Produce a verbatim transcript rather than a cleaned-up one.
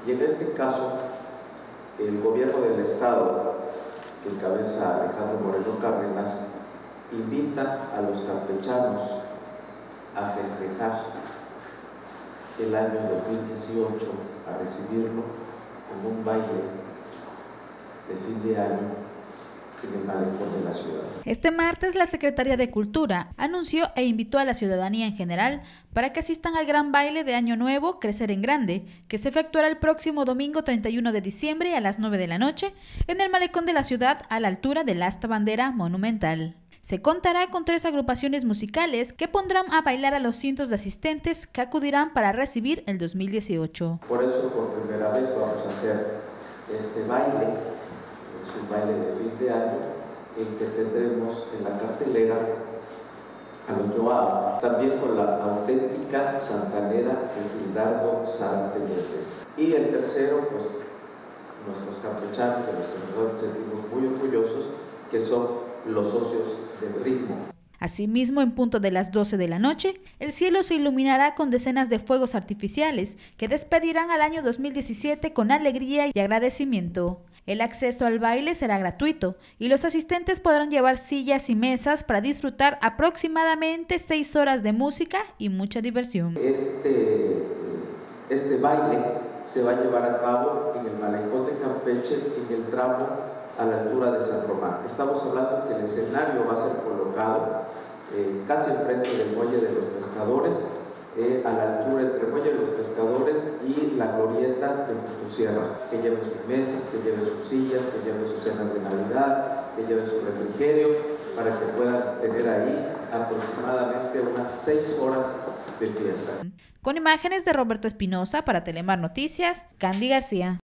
Y en este caso, el gobierno del estado, que encabeza Alejandro Moreno Cárdenas, invita a los campechanos a festejar el año dos mil dieciocho, a recibirlo con un baile de fin de año en el malecón de la ciudad. Este martes, la Secretaría de Cultura anunció e invitó a la ciudadanía en general para que asistan al gran baile de Año Nuevo Crecer en Grande, que se efectuará el próximo domingo treinta y uno de diciembre a las nueve de la noche en el malecón de la ciudad, a la altura del asta bandera monumental. Se contará con tres agrupaciones musicales que pondrán a bailar a los cientos de asistentes que acudirán para recibir el dos mil dieciocho. Por eso, por primera vez vamos a hacer este baile, es un baile de fin de año, en que tendremos en la cartelera a los Joao, también con la auténtica santanera de Gildardo Zárate Méndez. Y el tercero, pues, nuestros campechanos, de los que nos sentimos muy orgullosos, que son los socios del ritmo. Asimismo, en punto de las doce de la noche, el cielo se iluminará con decenas de fuegos artificiales que despedirán al año dos mil diecisiete con alegría y agradecimiento. El acceso al baile será gratuito y los asistentes podrán llevar sillas y mesas para disfrutar aproximadamente seis horas de música y mucha diversión. Este, este baile se va a llevar a cabo en el malecón de Campeche, en el tramo a la altura de San Román. Estamos hablando que el escenario va a ser colocado eh, casi enfrente del muelle de los pescadores, eh, a la altura entre el muelle de los pescadores y la glorieta de Sierra, que lleven sus mesas, que lleven sus sillas, que lleven sus cenas de Navidad, que lleven su refrigerio, para que puedan tener ahí aproximadamente unas seis horas de fiesta. Con imágenes de Roberto Espinosa para Telemar Noticias, Candy García.